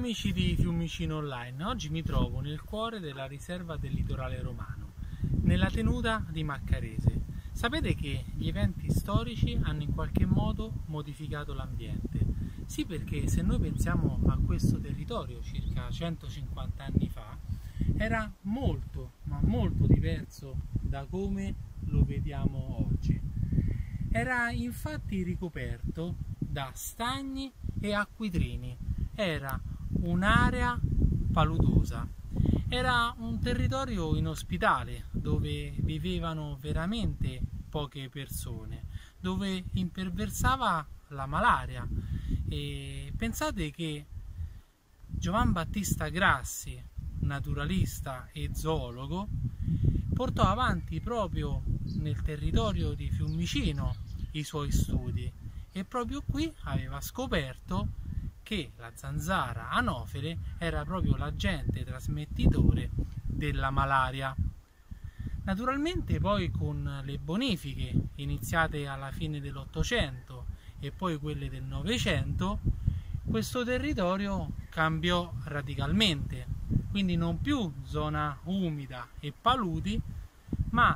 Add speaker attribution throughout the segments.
Speaker 1: amici di Fiumicino Online, oggi mi trovo nel cuore della riserva del litorale romano, nella tenuta di Maccarese. Sapete che gli eventi storici hanno in qualche modo modificato l'ambiente? Sì, perché se noi pensiamo a questo territorio circa 150 anni fa, era molto, ma molto diverso da come lo vediamo oggi. Era infatti ricoperto da stagni e acquitrini, era un'area paludosa, era un territorio inospitale dove vivevano veramente poche persone, dove imperversava la malaria. E pensate che Giovan Battista Grassi, naturalista e zoologo, portò avanti proprio nel territorio di Fiumicino i suoi studi e proprio qui aveva scoperto che la zanzara anofele era proprio l'agente trasmettitore della malaria. Naturalmente poi con le bonifiche iniziate alla fine dell'Ottocento e poi quelle del Novecento, questo territorio cambiò radicalmente, quindi non più zona umida e paludi, ma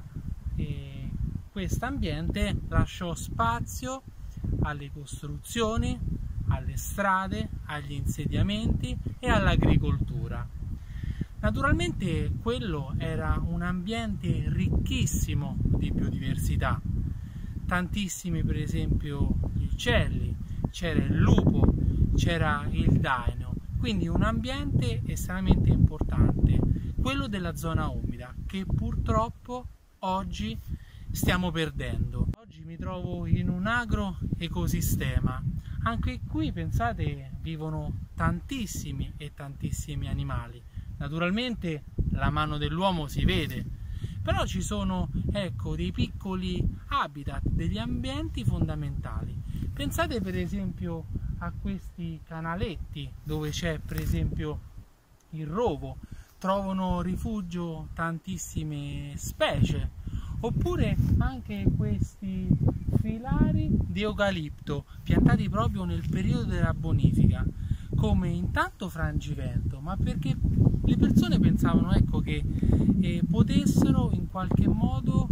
Speaker 1: quest'ambiente lasciò spazio alle costruzioni, alle strade, agli insediamenti e all'agricoltura. Naturalmente quello era un ambiente ricchissimo di biodiversità, tantissimi per esempio gli uccelli, c'era il lupo, c'era il daino, quindi un ambiente estremamente importante, quello della zona umida, che purtroppo oggi stiamo perdendo. Oggi mi trovo in un agroecosistema, anche qui pensate vivono tantissimi e tantissimi animali, naturalmente la mano dell'uomo si vede, però ci sono dei piccoli habitat, degli ambienti fondamentali. Pensate per esempio a questi canaletti dove c'è per esempio il rovo, trovano rifugio tantissime specie, oppure anche questi filari di eucalipto piantati proprio nel periodo della bonifica, come intanto frangivento, ma perché le persone pensavano che potessero in qualche modo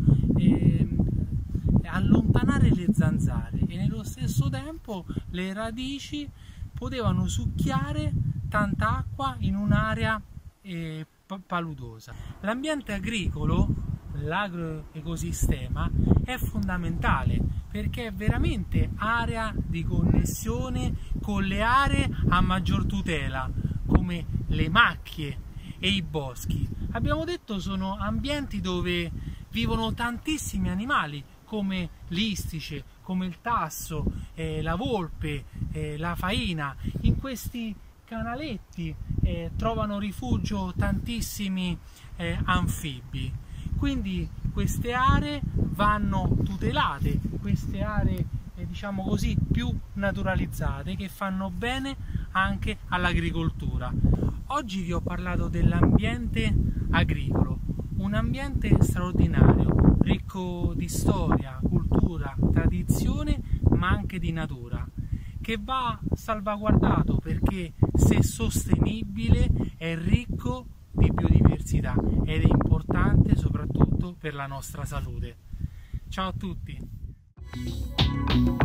Speaker 1: allontanare le zanzare e nello stesso tempo le radici potevano succhiare tanta acqua in un'area paludosa. L'ambiente agricolo, l'agroecosistema, è fondamentale perché è veramente area di connessione con le aree a maggior tutela come le macchie e i boschi. Abbiamo detto sono ambienti dove vivono tantissimi animali come l'istice, come il tasso, la volpe, la faina. In questi canaletti trovano rifugio tantissimi anfibi, quindi queste aree vanno tutelate, queste aree diciamo così più naturalizzate che fanno bene anche all'agricoltura. Oggi vi ho parlato dell'ambiente agricolo, un ambiente straordinario, ricco di storia, cultura, tradizione, ma anche di natura, che va salvaguardato perché se sostenibile è ricco di biodiversità ed è importante soprattutto per la nostra salute. Ciao a tutti!